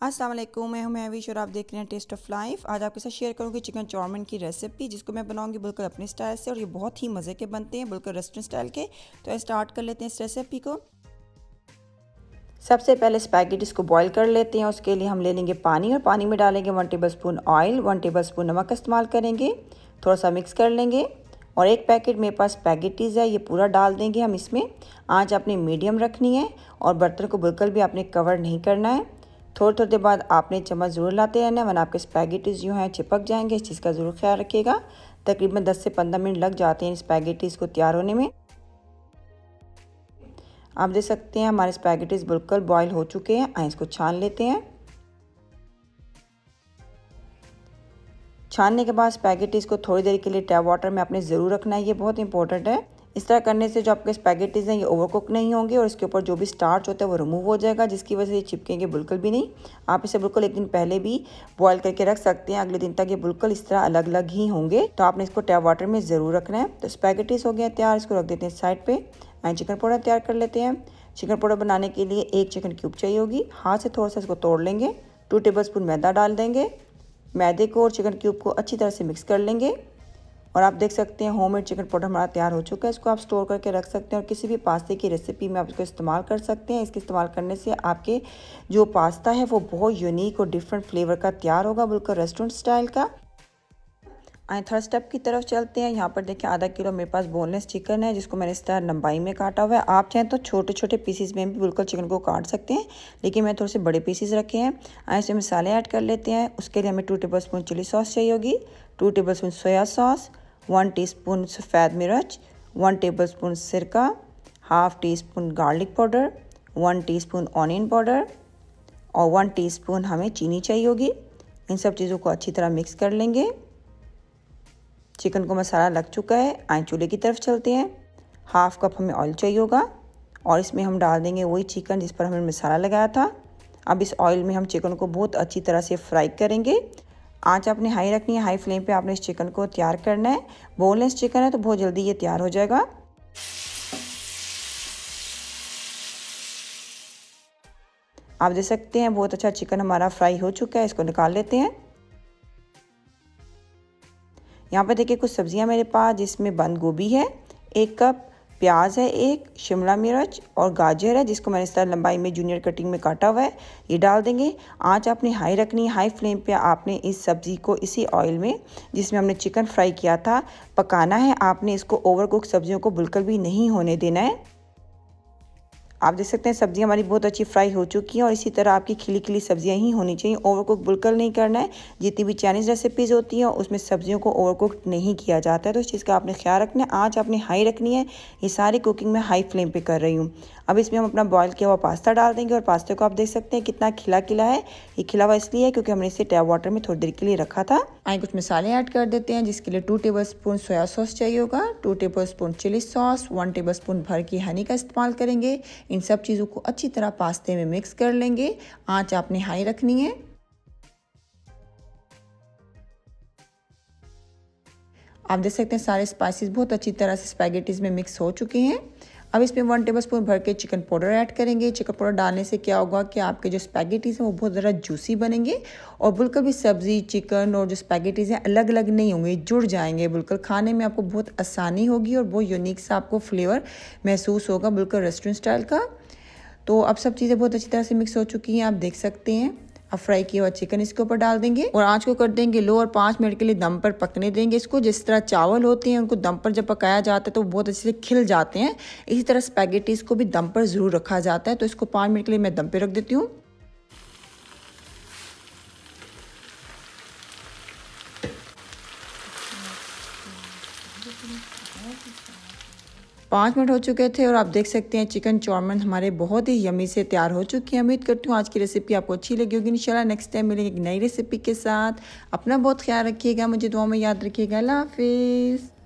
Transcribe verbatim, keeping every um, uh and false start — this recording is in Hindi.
अस्सलाम वालेकुम, मैं हूं महविश और आप देख रहे हैं टेस्ट ऑफ लाइफ। आज आपके साथ शेयर करूंगी चिकन चाउमीन की रेसिपी, जिसको मैं बनाऊंगी बिल्कुल अपने स्टाइल से और ये बहुत ही मज़े के बनते हैं, बिल्कुल रेस्टोरेंट स्टाइल के। तो स्टार्ट कर लेते हैं इस रेसिपी को। सबसे पहले स्पैगेटीज को बॉईल कर लेते हैं। उसके लिए हम ले लेंगे पानी और पानी में डालेंगे one tablespoon oil, one tablespoon नमक का इस्तेमाल करेंगे। थोड़ा सा मिक्स कर लेंगे और एक पैकेट मेरे पास स्पैगेटीज़ है, ये पूरा डाल देंगे हम इसमें। आंच आपने मीडियम रखनी है और बर्तन को बिल्कुल भी आपने कवर नहीं करना है। थोड़ी थोड़ी देर बाद आपने चम्मच ज़रूर लाते रहना है, वरना आपके स्पैगेटीज़ जो हैं चिपक जाएंगे। इस चीज़ का ज़रूर ख्याल रखिएगा। तकरीबन दस से पंद्रह मिनट लग जाते हैं स्पैगेटीज़ को तैयार होने में। आप देख सकते हैं हमारे स्पैगेटीज़ बिल्कुल बॉईल हो चुके हैं। आइए इसको छान लेते हैं। छानने के बाद स्पैगेटीज़ को थोड़ी देर के लिए टैप वाटर में आपने ज़रूर रखना है, ये बहुत इंपॉर्टेंट है। इस तरह करने से जो आपके स्पैगेटीज़ हैं ये ओवरकुक नहीं होंगे और इसके ऊपर जो भी स्टार्च होता है वो रिमूव हो जाएगा, जिसकी वजह से ये चिपकेंगे बिल्कुल भी नहीं। आप इसे बिल्कुल एक दिन पहले भी बॉईल करके रख सकते हैं, अगले दिन तक ये बिल्कुल इस तरह अलग अलग ही होंगे। तो आपने इसको टैप वाटर में ज़रूर रखना है। तो स्पैगेटीज़ हो गया तैयार, इसको रख देते हैं साइड पर। एंड चिकन पाउडर तैयार कर लेते हैं। चिकन पाउडर बनाने के लिए एक चिकन क्यूब चाहिए होगी। हाथ से थोड़ा सा इसको तोड़ लेंगे। टू टेबल स्पून मैदा डाल देंगे। मैदे को और चिकन क्यूब को अच्छी तरह से मिक्स कर लेंगे। और आप देख सकते हैं होममेड चिकन पाउडर हमारा तैयार हो चुका है। इसको आप स्टोर करके रख सकते हैं और किसी भी पास्ते की रेसिपी में आप इसको इस्तेमाल कर सकते हैं। इसके इस्तेमाल करने से आपके जो पास्ता है वो बहुत यूनिक और डिफरेंट फ्लेवर का तैयार होगा, बिल्कुल रेस्टोरेंट स्टाइल का। आए थर्ड स्टेप की तरफ चलते हैं। यहाँ पर देखिए आधा किलो मेरे पास बोनलेस चिकन है, जिसको मैंने इस तरह लंबाई में काटा हुआ है। आप चाहें तो छोटे छोटे पीसीज में भी बिल्कुल चिकन को काट सकते हैं, लेकिन मैं थोड़े से बड़े पीसीज रखे हैं। आए इसमें मसाले ऐड कर लेते हैं। उसके लिए हमें two tablespoon chilli sauce चाहिए होगी, two tablespoon soya sauce, one teaspoon सफ़ेद मिर्च, वन टेबल स्पून सिरका, half teaspoon garlic powder, one teaspoon onion powder और वन टी स्पून हमें चीनी चाहिए होगी। इन सब चीज़ों को अच्छी तरह मिक्स कर लेंगे। चिकन को मसाला लग चुका है। आए चूल्हे की तरफ चलते हैं। हाफ कप हमें ऑयल चाहिए होगा और इसमें हम डाल देंगे वही चिकन जिस पर हमने मसाला लगाया था। अब इस ऑयल में हम चिकन को बहुत अच्छी तरह से फ्राई करेंगे। आंच आपने हाई रखनी है, हाई फ्लेम पे आपने इस चिकन को तैयार करना है। बोनलेस चिकन है तो बहुत जल्दी ये तैयार हो जाएगा। आप देख सकते हैं बहुत अच्छा चिकन हमारा फ्राई हो चुका है। इसको निकाल लेते हैं। यहाँ पे देखिए कुछ सब्जियां मेरे पास, जिसमें बंद गोभी है एक कप, प्याज है एक, शिमला मिर्च और गाजर है, जिसको मैंने इस तरह लंबाई में जूनियर कटिंग में काटा हुआ है, ये डाल देंगे। आंच आपने हाई रखनी है, हाई फ्लेम पे आपने इस सब्ज़ी को इसी ऑयल में जिसमें हमने चिकन फ्राई किया था पकाना है। आपने इसको ओवरकुक सब्जियों को बिल्कुल भी नहीं होने देना है। आप देख सकते हैं सब्जियां हमारी बहुत अच्छी फ्राई हो चुकी हैं और इसी तरह आपकी खिली खिली सब्जियां ही होनी चाहिए, ओवरकुक बिल्कुल नहीं करना है। जितनी भी चाइनीज़ रेसिपीज़ होती हैं उसमें सब्जियों को ओवरकुक नहीं किया जाता है, तो इस चीज़ का आपने ख्याल रखना है। आंच आपने हाई रखनी है। ये सारी कुकिंग मैं हाई फ्लेम पे कर रही हूँ। अब इसमें हम अपना बॉयल किया हुआ पास्ता डाल देंगे और पास्ते को आप देख सकते हैं कितना खिला खिला है। ये खिला हुआ इसलिए है क्योंकि हमने इसे टैप वाटर में थोड़ी देर के लिए रखा था। आए कुछ मसाले ऐड कर देते हैं, जिसके लिए two tablespoon soya sauce चाहिए होगा, two tablespoon chilli sauce, one tablespoon भर की हनी का इस्तेमाल करेंगे। इन सब चीज़ों को अच्छी तरह पास्ते में मिक्स कर लेंगे। आंच आपने हाई रखनी है। आप देख सकते हैं सारे स्पाइसेस बहुत अच्छी तरह से स्पैगेटीज में मिक्स हो चुके हैं। अब इसमें वन टेबल स्पून भर के चिकन पाउडर ऐड करेंगे। चिकन पाउडर डालने से क्या होगा कि आपके जो स्पैगेटीज़ हैं वो बहुत ज़्यादा जूसी बनेंगे और बिल्कुल भी सब्ज़ी चिकन और जो स्पैगेटीज़ हैं अलग अलग नहीं होंगे, जुड़ जाएंगे। बिल्कुल खाने में आपको बहुत आसानी होगी और बहुत यूनिक सा आपको फ्लेवर महसूस होगा, बिल्कुल रेस्टोरेंट स्टाइल का। तो अब सब चीज़ें बहुत अच्छी तरह से मिक्स हो चुकी हैं, आप देख सकते हैं। अब फ्राई किया हुआ चिकन इसके ऊपर डाल देंगे और आंच को कर देंगे लो और पाँच मिनट के लिए दम पर पकने देंगे इसको। जिस तरह चावल होते हैं उनको दम पर जब पकाया जाता है तो वो बहुत अच्छे से खिल जाते हैं, इसी तरह स्पैगेटीज़ को भी दम पर ज़रूर रखा जाता है। तो इसको पाँच मिनट के लिए मैं दम पर रख देती हूँ। पाँच मिनट हो चुके थे और आप देख सकते हैं चिकन चाउमीन हमारे बहुत ही यमी से तैयार हो चुकी है। उम्मीद करती हूँ आज की रेसिपी आपको अच्छी लगी होगी। इंशाल्लाह नेक्स्ट टाइम मिलेंगे एक नई रेसिपी के साथ। अपना बहुत ख्याल रखिएगा, मुझे दुआ में याद रखिएगा। अल्लाह हाफिज़।